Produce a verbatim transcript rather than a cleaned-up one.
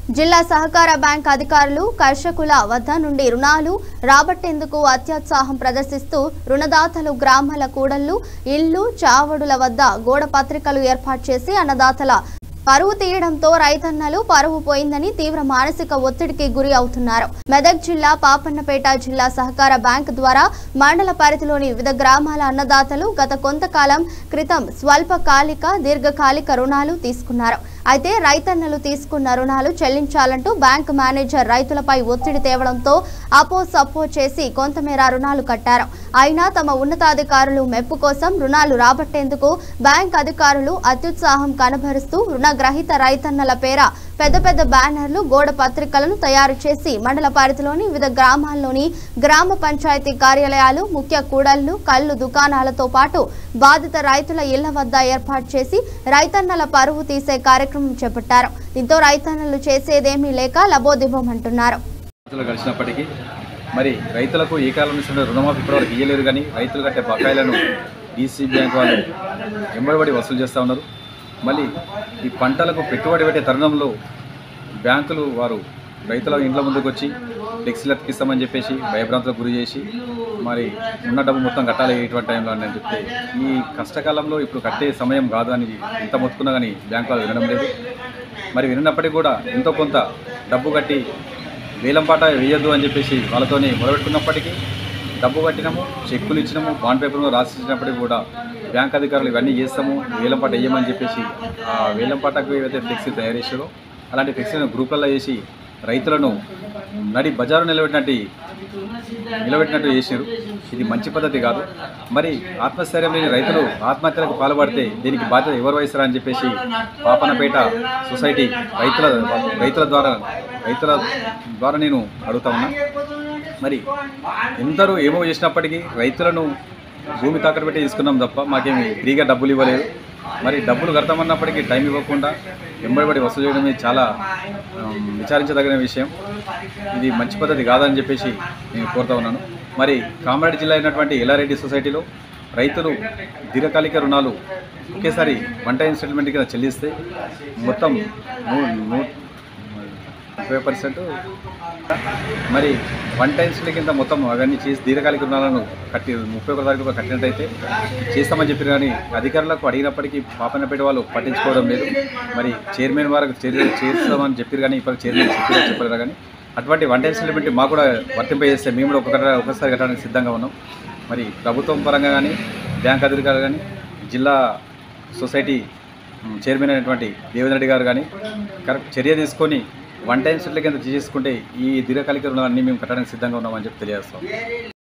జిల్లా సహకార బ్యాంక్ అధికారులు కర్షకుల వద్ద నుండి రుణాలు రాబట్టేందుకు అత్యుత్సాహం ప్రదర్శిస్తూ రుణదాతలు గ్రామాల కూడళ్లు ఇళ్లు చావడుల వద్ద గోడ పత్రికలు ఏర్పాటు చేసి అన్నదాతల పరువు తీయడంతో రైతన్నలు పరువు పోయిందని తీవ్ర మానసిక ఒత్తిడికి గురి అవుతున్నారు. మెదక్ జిల్లా పాపన్నపేట జిల్లా సహకార బ్యాంక్ ద్వారా మండల పరిధిలోని వివిధ గ్రామాల అన్నదాతలు గత కొంతకాలం క్రితం స్వల్పకాలిక దీర్ఘకాలిక రుణాలు తీసుకున్నారు. అయితే రైతన్నలు తీసుకున్న రుణాలు చెల్లించాలంటూ బ్యాంక్ మేనేజర్ రైతులపై ఒత్తిడి తేవడంతో అపో సపో చేసి కొంతమేర రుణాలు కట్టారు. అయినా తమ ఉన్నతాధికారులు మెప్పు కోసం రుణాలు రాబట్టేందుకు బ్యాంక్ అధికారులు అత్యుత్సాహం కనబరుస్తూ రుణగ్రహీత రైతన్నల పేర పెద్ద పెద్ద బ్యానర్లు గోడ పత్రికలను తయారు చేసి మండల పరిధిలోని వివిధ గ్రామాల్లోని గ్రామ పంచాయతీ కార్యాలయాలు ముఖ్య కూడళ్లు కళ్ళు దుకాణాలతో పాటు బాధిత రైతుల ఇళ్ల వద్ద ఏర్పాటు చేసి రైతన్నల పరువు తీసే కార్యక్రమం చేపట్టారు. దీంతో రైతన్నలు చేసేదేమీ లేక లబోదిబోమంటున్నారు. కలిసినప్పటికీ మరి రైతులకు ఈ కాలం నుంచి రుణమాఫీ ఇప్పటివరకు ఇయ్యలేరు, కానీ రైతులు కట్టే బకాయిలను డీసీ బ్యాంక్ వాళ్ళు ఎంబడి వసూలు చేస్తూ ఉన్నారు. మళ్ళీ ఈ పంటలకు పెట్టుబడి పెట్టే తరుణంలో బ్యాంకులు వారు రైతుల ఇండ్ల ముందుకు వచ్చి ఫ్లెక్సీలు అతికిస్తామని చెప్పేసి భయభ్రాంతులకు గురి చేసి మరి ఉన్న డబ్బు మొత్తం కట్టాలి ఇటువంటి టైంలో అని చెప్తే ఈ కష్టకాలంలో ఇప్పుడు కట్టే సమయం కాదు అని ఎంత మొత్తుకున్నా కానీ బ్యాంకు వాళ్ళు వినడం లేదు. మరి విన్నప్పటికీ కూడా ఎంతో కొంత డబ్బు కట్టి వేలంపాట వేయొద్దు అని చెప్పేసి వాళ్ళతోనే మొదలుపెట్టుకున్నప్పటికీ డబ్బు కట్టినాము, చెక్కులు ఇచ్చినాము, బాండ్ పేపర్ రాసి ఇచ్చినప్పటికీ కూడా బ్యాంక్ అధికారులు ఇవన్నీ చేస్తాము, వేలంపాట వేయమని చెప్పేసి ఆ వేలంపాటకు ఏవైతే ఫ్లెక్సీ తయారు చేసారో అలాంటి ఫ్లెక్సీలను గ్రూపులలో వేసి రైతులను నడి బజారు నిలబెట్టినట్టు నిలబెట్టినట్టు చేశారు. ఇది మంచి పద్ధతి కాదు. మరి ఆత్మస్థైర్యం లేని రైతులు ఆత్మహత్యలకు పాల్పడితే దీనికి బాధ్యత ఎవరు వహిస్తారా అని చెప్పేసి పాపన్నపేట సొసైటీ రైతుల రైతుల ద్వారా రైతుల ద్వారా నేను అడుగుతా ఉన్నా. మరి ఎందరూ ఏమో చేసినప్పటికీ రైతులను భూమి తాకట్టు పెట్టి తీసుకున్నాం తప్ప మాకేమి ఫ్రీగా డబ్బులు ఇవ్వలేదు. మరి డబ్బులు కడతామన్నప్పటికీ టైం ఇవ్వకుండా వెంబడిపడి వసూలు చేయడమే చాలా విచారించదగిన విషయం. ఇది మంచి పద్ధతి కాదని చెప్పేసి నేను కోరుతా ఉన్నాను. మరి కామారెడ్డి జిల్లా అయినటువంటి ఎల్లారెడ్డి సొసైటీలో రైతులు దీర్ఘకాలిక రుణాలు ఒకేసారి వన్ టైం సెటిల్మెంట్ కింద చెల్లిస్తే మొత్తం ముప్పై పర్సెంట్ మరి వన్ టైం సెటిల్ కింద మొత్తం అవన్నీ చేసి దీర్ఘకాలిక రుణాలను కట్టి ముప్పై ఒక తారీఖు కట్టినట్టయితే చేస్తామని చెప్పారు. కానీ అధికారులకు అడిగినప్పటికీ పాపన్నపేట వాళ్ళు పట్టించుకోవడం లేదు. మరి చైర్మన్ వారికి చేస్తామని చెప్పారు, కానీ ఇప్పుడు చైర్మన్ చెప్పారు చెప్పలేరు. కానీ అటువంటి వన్ టైం సెటిల్మెంట్ మాకు కూడా వర్తింపజేస్తే మేము కూడా ఒక ఒకసారి కట్టడానికి సిద్ధంగా ఉన్నాం. మరి ప్రభుత్వం పరంగా కానీ బ్యాంక్ అధికారులు కానీ జిల్లా సొసైటీ చైర్మన్ అయినటువంటి దేవేంద్ర రెడ్డి గారు కానీ కరెక్ట్ చర్య తీసుకొని వన్ టైం సెటిల్ కింద చేసుకుంటే ఈ దీర్ఘకాలిక రుణాలన్నీ మేము కట్టడానికి సిద్ధంగా ఉన్నామని చెప్పి తెలియజేస్తాం.